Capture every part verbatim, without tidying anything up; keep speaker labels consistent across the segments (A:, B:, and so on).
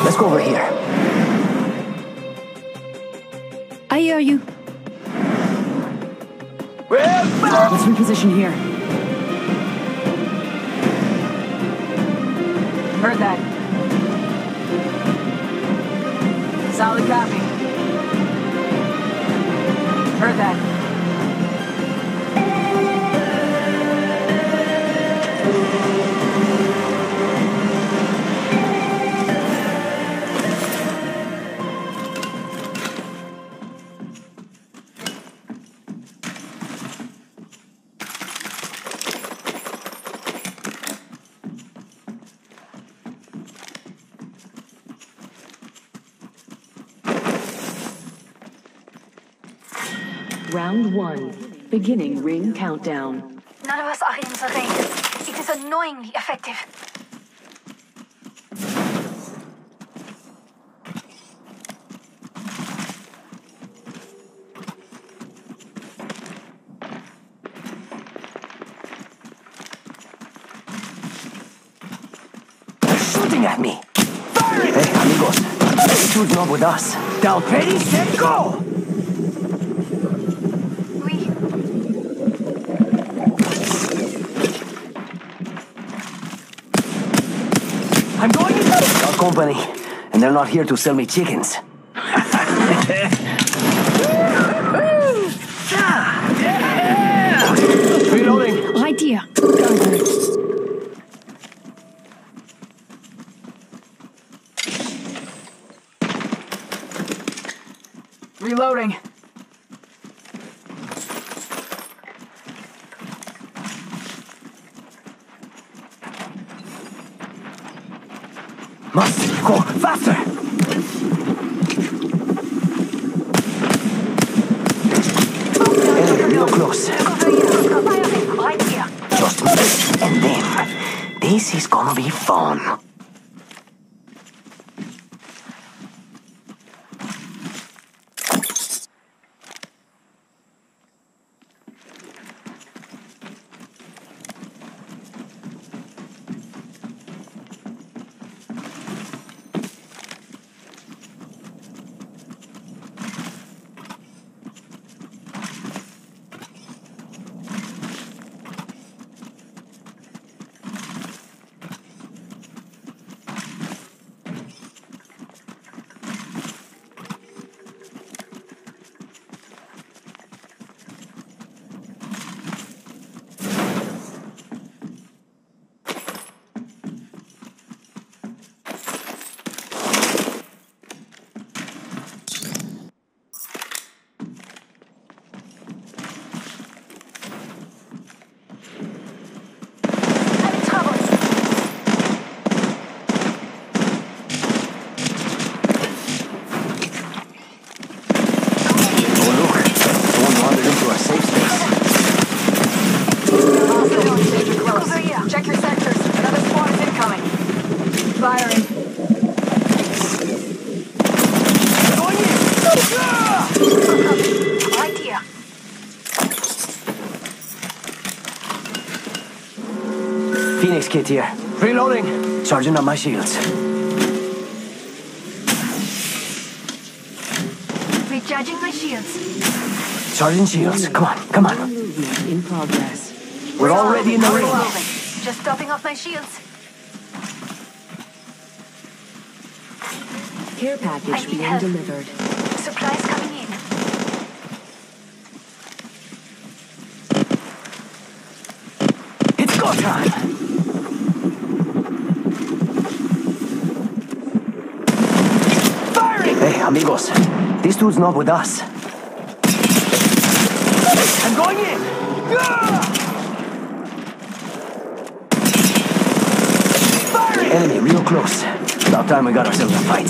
A: Let's go over here.
B: I hear you.
C: Let's reposition here.
D: Heard that. Solid copy. Heard that.
C: Round one. Beginning ring countdown.
E: None of us are in the ring. It is annoyingly effective.
A: Shooting at me! Firing! Hey, amigos. This dude's not with us. Down, ready, set, go! I'm going in our company, and they're not here to sell me chickens. Reloading.
B: Idea.
D: Reloading.
A: Must go faster! Enemy real close. Just me and them. This is gonna be fun. Phoenix kit here. Reloading. Charging up my shields.
E: Recharging my shields.
A: Charging shields. Come on, come on.
C: Movement in progress.
A: We're already in the ring.
E: Just topping off my shields.
C: Care package being help. delivered.
E: Supplies coming in.
A: It's go time. Firing! Hey, amigos. This dude's not with us. I'm going in! Firing! Enemy real close. About time we got ourselves a fight.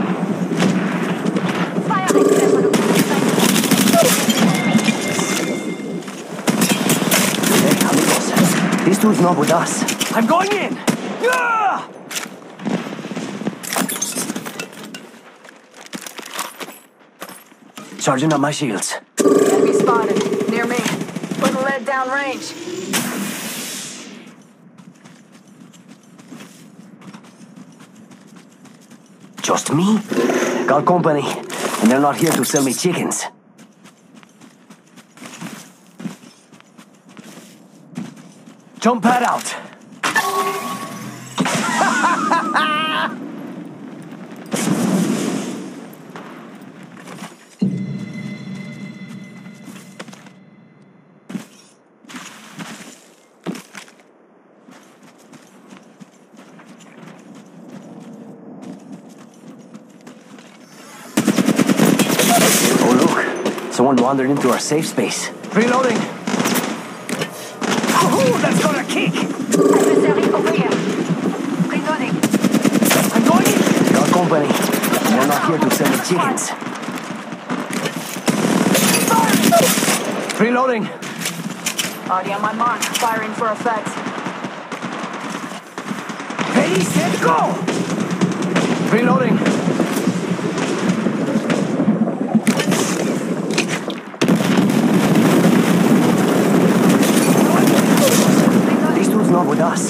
A: Hey, amigos. This dude's not with us. I'm going in! Charging up my shields.
D: Enemy spotted. Near me. Putting lead down range.
A: Just me? Got company, and they're not here to sell me chickens. Jump pad out. Oh look, someone wandered into our safe space. Reloading. Oh, that's got a kick!
E: Adversary over here. Reloading.
A: I'm going in! Got company. They're not here to sell me chickens. Reloading.
D: Already on my mark. Firing for effect.
A: Ready, set, go! Reloading. These dudes not with us.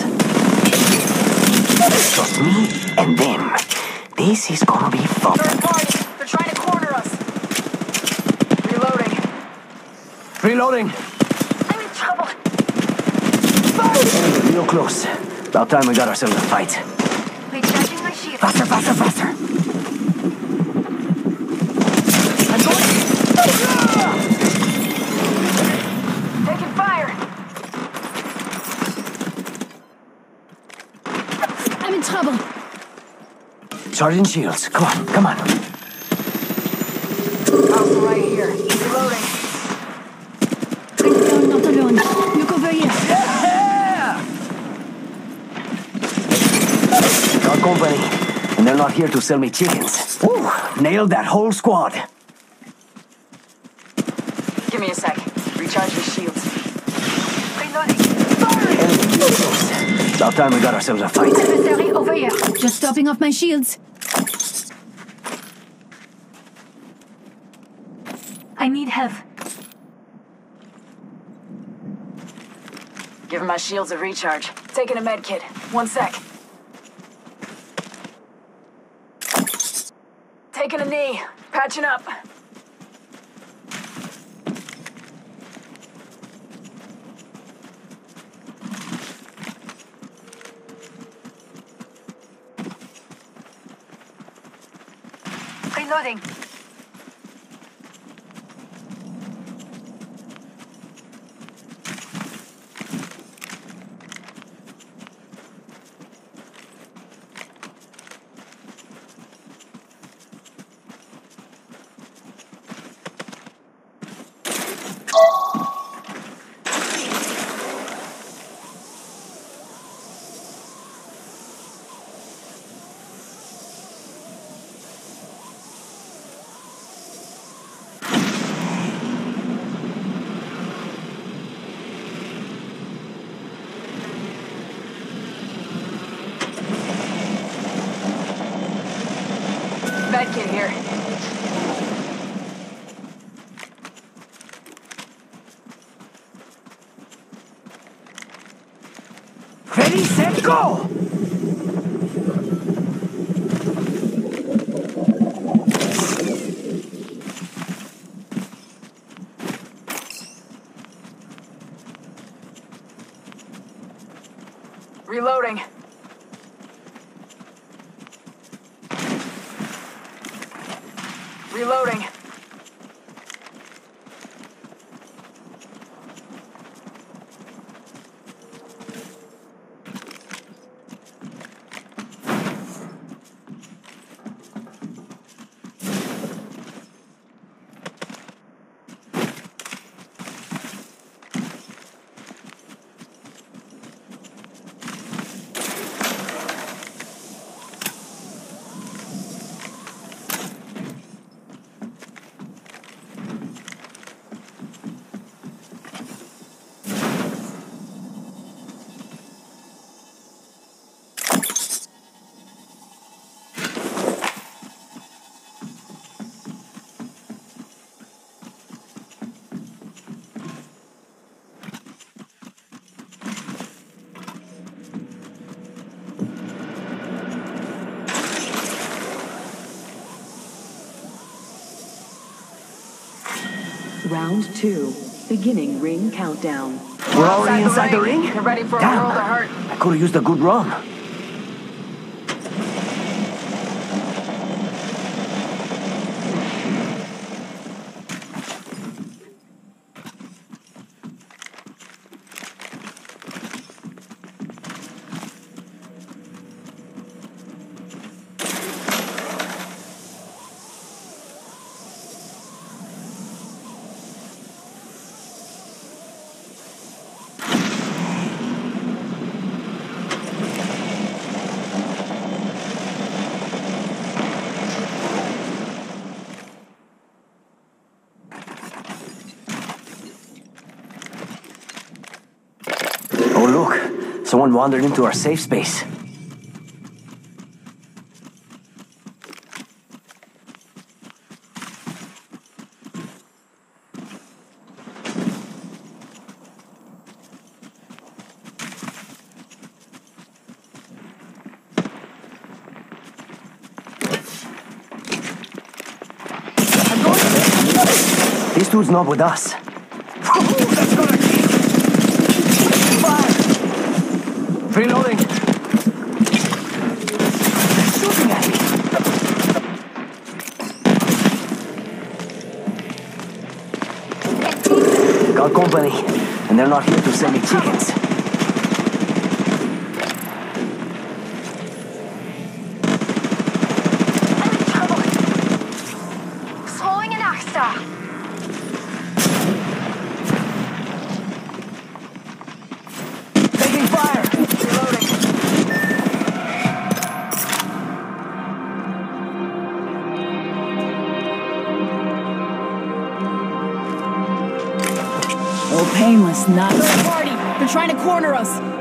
A: It's just me and them. This is gonna be fun.
D: Third party. They're trying to corner us. Reloading.
A: Reloading.
E: I'm in trouble.
A: Enemy real close. About time we got ourselves a fight.
E: Recharging my shield.
A: Faster, faster, faster! I'm going!
D: Taking fire.
B: I'm in trouble.
A: Charging shields. Come on, come on.
D: House right here. Reloading.
B: I'm not alone. Look over here.
A: Yeah! Got company, and they're not here to sell me chickens. Ooh, nailed that whole squad.
D: Give me a sec. Recharge your shields.
E: Reloading.
A: Enemy real close. About time we got ourselves a fight.
E: Adversary over here.
B: Just topping off my shields.
E: I need help.
D: Giving my shields a recharge. Taking a med kit. One sec. Taking a knee. Patching up.
E: Reloading.
D: Med kit here.
A: Ready, set, go!
D: Reloading. Reloading.
C: Round two. Beginning ring countdown.
A: We're already inside the ring?
D: Get ready for a
A: Damn,
D: world of hurt.
A: I could have used a good run. Oh look, someone wandered into our safe space. This dude's not with us. That's gonna kick! Fire! Reloading! Shooting at me! Got company, and they're not here to sell me chickens.
E: I'm in trouble. Throwing an axe star.
A: Taking fire!
D: Reloading.
B: Oh, painless, not the party. They're trying to corner us.